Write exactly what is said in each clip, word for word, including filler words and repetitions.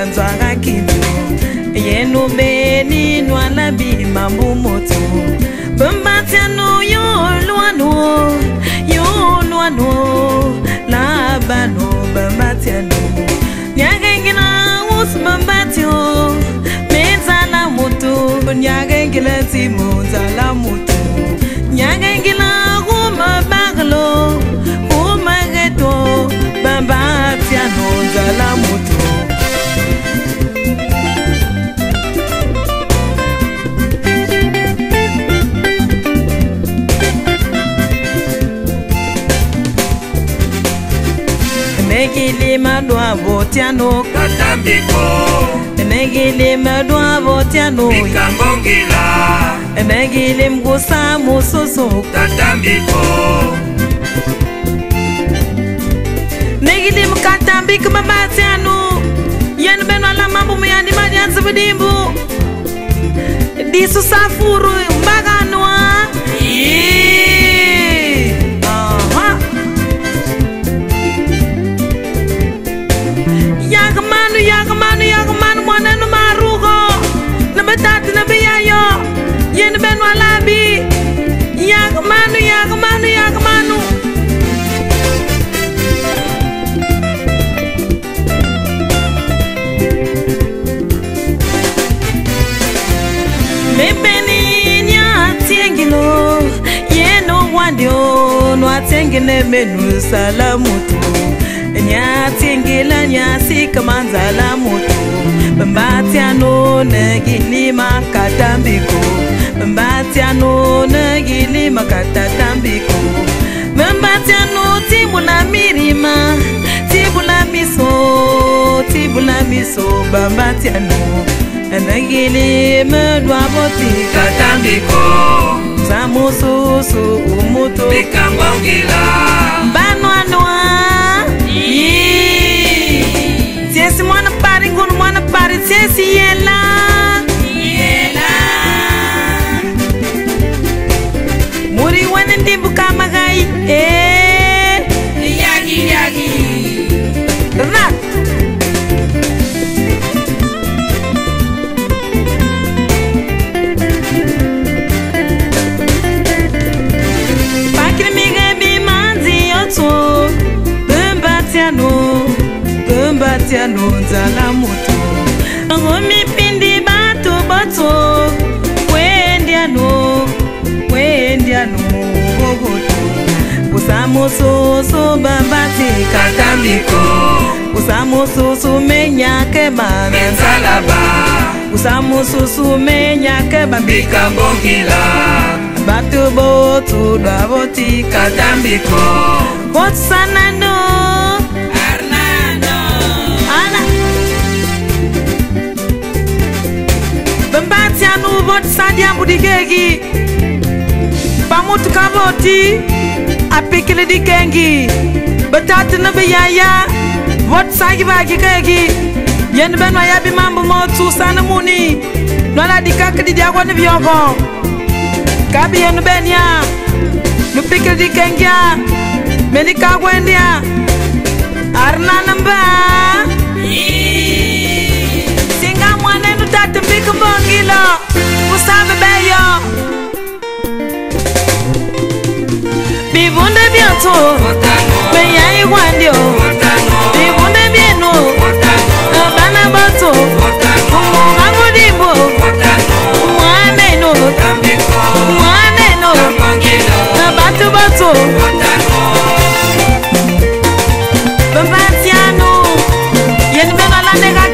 nzwanga kintu yenu beni nwala bi mambu moto bambatiano yo luano yo luano labano bambatiano nyagengina us bambatio mezala moto nyagengila timo zala moto nyagengila guma baglo guma geto bambatiano zala moto Negili madwa botiano Katambiko Negili madwa botiano Mikambongila Negili mgusa mususu Katambiko Negili mkatambiko mabatiano Yen benwa la mambu miyandi madian sabadimbu Disu safuru mbaganwa Yeee Aha Yagamanu, yagamanu, yagamanu, mwana no marugo. Nabatati na biyayo. Yen benwa labi. Yagamanu, yagamanu, yagamanu. Mebeni nya tiengilo. Yeno wandio no atengene menu salamutu. Nyatingila nyasi kamanzala moto Mbatiano negilima katambiko Mbatiano negilima katatambiko Mbatiano tibula mirima Tibula miso Tibula miso Mbatiano negilima dwaboti Katambiko Samususu umuto Mikambongila Banwa noa Tiesi mwana pari ngunu mwana pari tiesi yela Yela Muri wene ndimbu kama gai Eh Yagi yagi Rat Pakiri mige bimanzi yoto Bembatiano Batiano nzala moto Ngomi pindi bato bato Wendiano Wendiano Bogoto Usamo soso bambati Katambiko Usamo soso menya keba Menzalaba Usamo soso menya keba Mikambongila Bato boto dwaboti Katambiko Boto sanano Bambatiano bot sadia budigegi Pamutu kaboti apikile dikengi Batata na biyaya bot sagi bagi kegi Yen benwa yabi mambo motu sana muni Nola dikaka di diagwa ni biyogo Kabi yenu benya Nupikile dikengi ya Meni kagwendi ya Arna namba Singa mwanenu tatu mbika mbongilo Usabe beyo Bibunde bioto Beyayi wandio Bibunde bienu Bana boto Mungangu dimbo Mwaneno Mwaneno Batu boto Bambatiano Yen bena la nega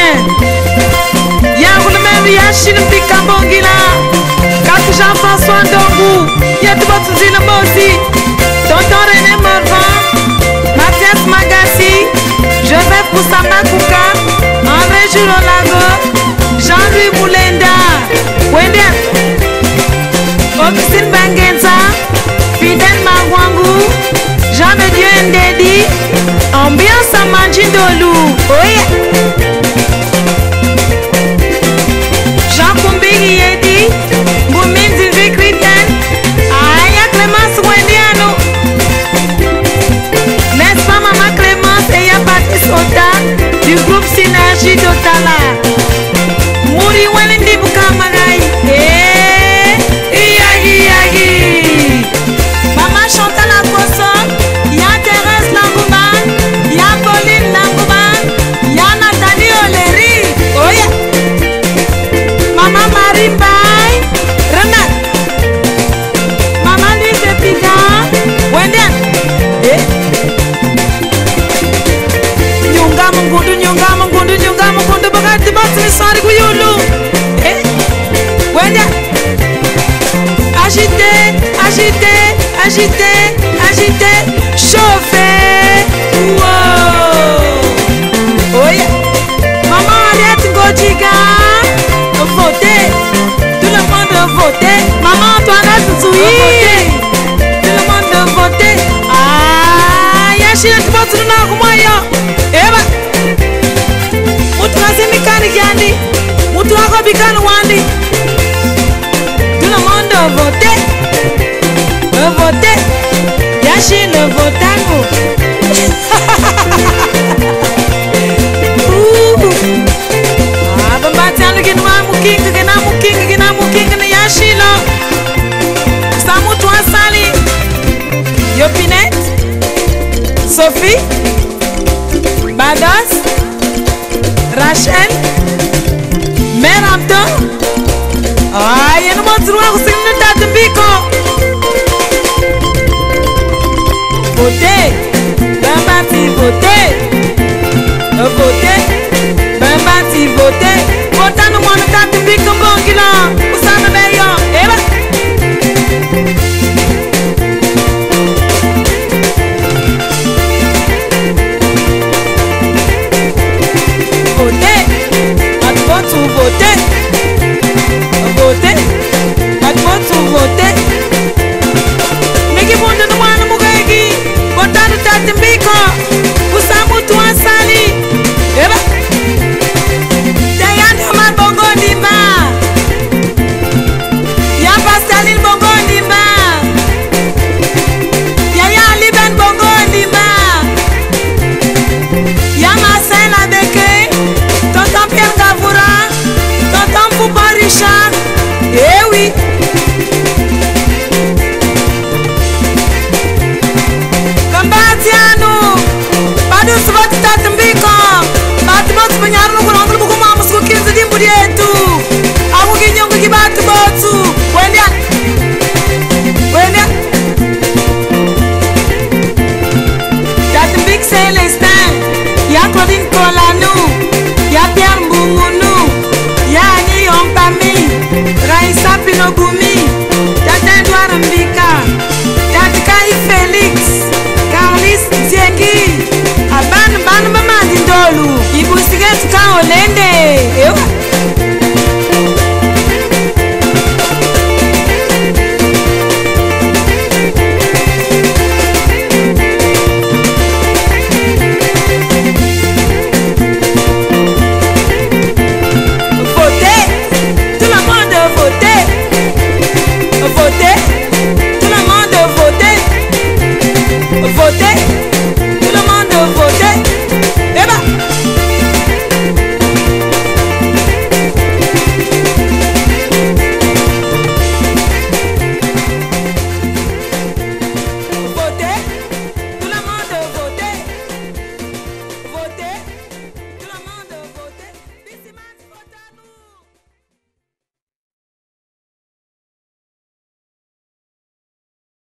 bien. Yangu le même yachine pika bongila. Kaki Jean-François Ndongu. Yetu botuzi le mosi. Tonton René Morvan. Mathias Magassi. Joseph Poussama Kouka. André Jurolago. Jean-Louis Moulenda. Wende. Augustine Bangenza. Fidel Magwangu. Jean de Dieu Ndedi. Ambiance à Manjindolu. Oh yeah. Jean Kumbigi Yedi. Boumin Zizi Christian. Aya Clémence Wendiano. N'est-ce pas Maman Clémence et ya Patrice Ota du groupe Synergie Totala. Mouri Welendi Bukamagaï. Eh, Iyagi Iyagi. Maman Chantal Akoso. Ya Thérèse Langouman. Ya Pauline Langouman. Ya Nathalie Oleri. Oh yeah. Maman Marie Bay. Renat. Maman Lise Pika. Wendian. Eh. Nyunga Mungundu, Nyunga Mungundu, Nyunga Mungundu. Bagati Batini Sari Kuyulu. Eh. Wendian. Agité, agité, agité, agité, chauffé. Wow. Oh yeah. Maman Aliette Gojiga. Votez. Tout le monde voter. Maman Antoinette Zoui. Tout le monde voter. Ah, yashira tubatu na kumayo. Eba. Mutu azimi kani gani. Mutu wako bikani wandi. Tout le monde voter. Voter. Yashi le votango. Ah, bambati anu gina mukinga gina mukinga gina mukinga na yashi lo. Samu tuan sali. Yopinet. Sophie. Bados. Rachel. Mère Anton. Ah, yenu montruwa kusinga na tatumbiko. Voter.